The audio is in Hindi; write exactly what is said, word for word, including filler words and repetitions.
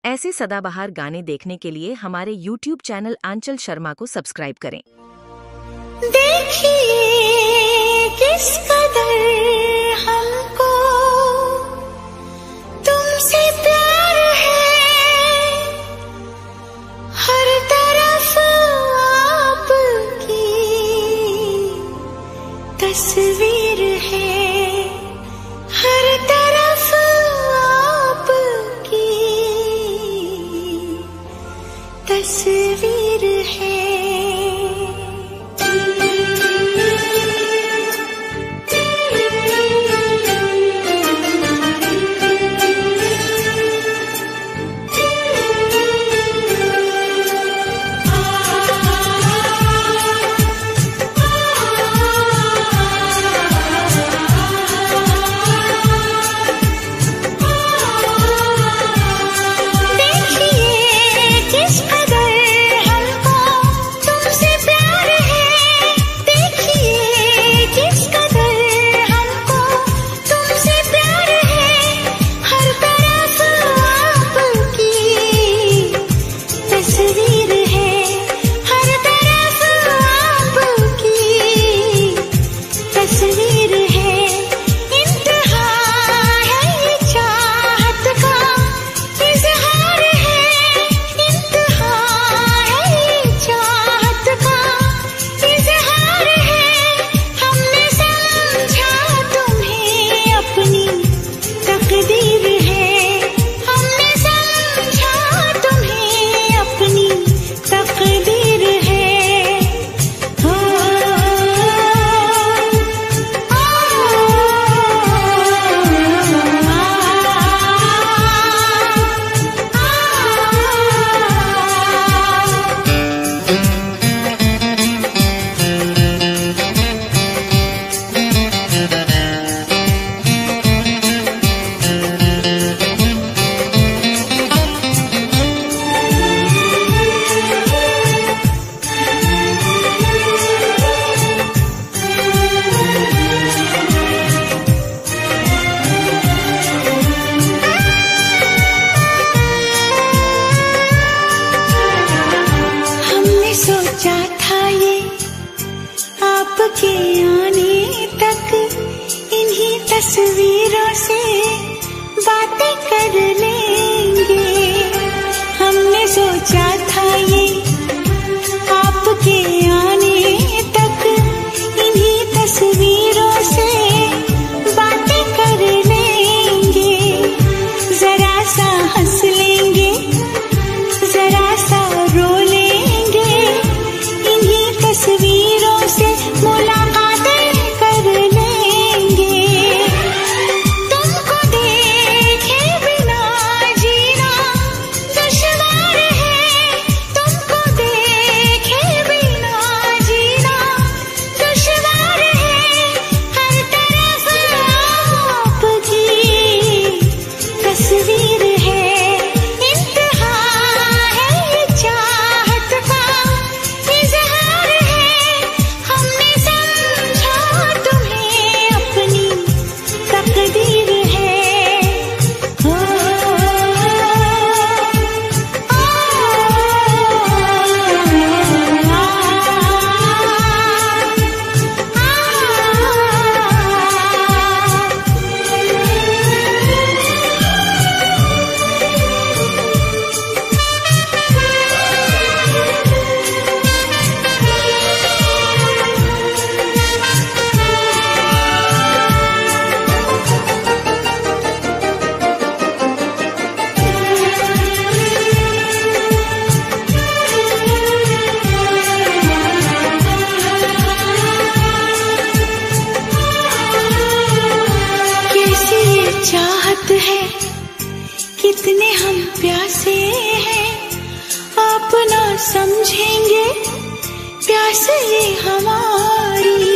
ऐसे सदाबहार गाने देखने के लिए हमारे यूट्यूब चैनल आंचल शर्मा को सब्सक्राइब करें। देखिए किस कदर हमको तुमसे प्यार है, हर तरफ आपकी तस्वीर है, हर तरफ आपकी तस्वीर है। आपके आने तक इन्हीं तस्वीरों से बातें कर लेंगे। हमने सोचा था ये आपके आने तक इन्हीं तस्वीरों से बातें कर लेंगे। जरा सा हंस लेंगे, जरा सा रो लेंगे, इन्हीं तस्वीरों से मुलाकातें कर लेंगे। तुमको देखे बिना जीना दुश्वार है, तुमको देखे बिना जीना दुश्वार है। हर तरफ आपकी तस्वीर है, इंतहा है ये चाहत का इजहार है। हमने समझा तुम्हें अपनी तकदीर है। हो कैसी ये चाहत है, कितने हम प्यासे हैं, आप ना समझेंगे प्यास ये हमारी।